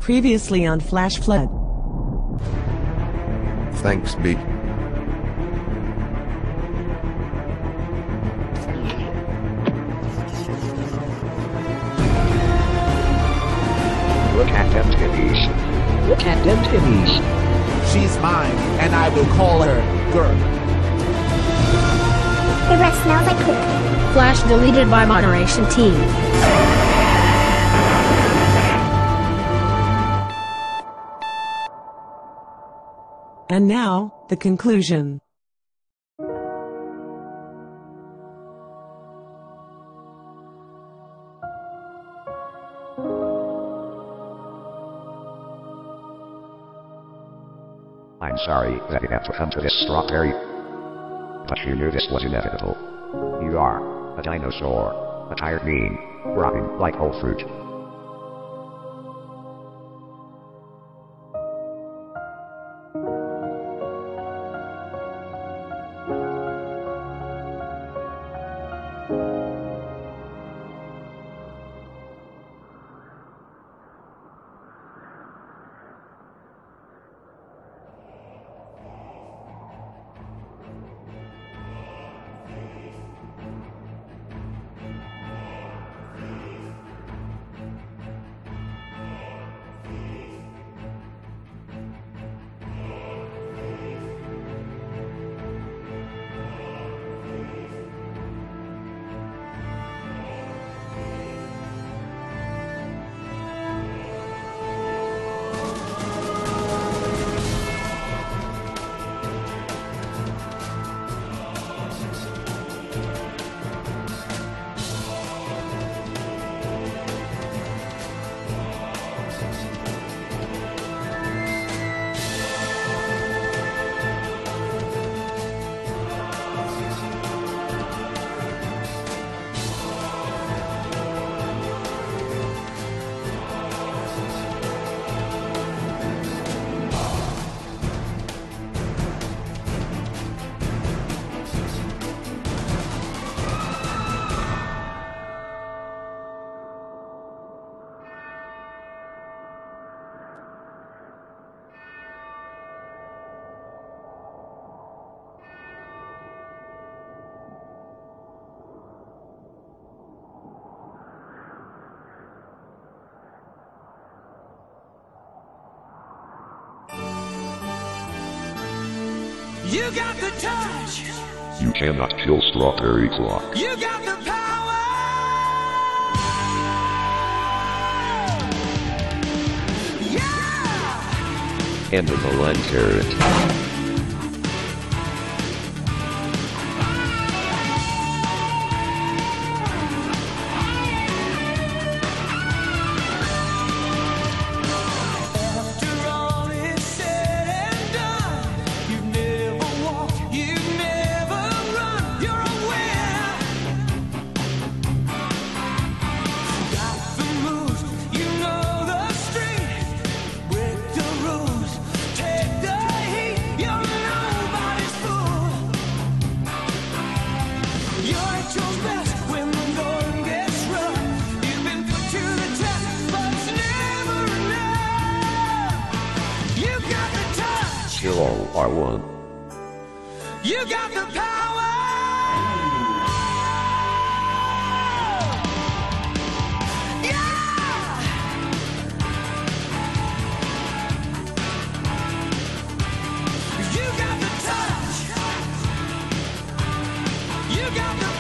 Previously on Flash Flood. Thanks, B. Look at them titties. Look at them titties. She's mine, and I will call her girl. Your breath smells like poop. Flash deleted by moderation team. And now, the conclusion. I'm sorry that it had to come to this, Strawberry. But you knew this was inevitable. You are a dinosaur, a tired bean, rotting like whole fruit. You got the touch. You cannot kill Strawberry Clock. You got the power. Yeah. End of the line, Carrot. Kill all R1. You got the power. Yeah. You got the touch. You got the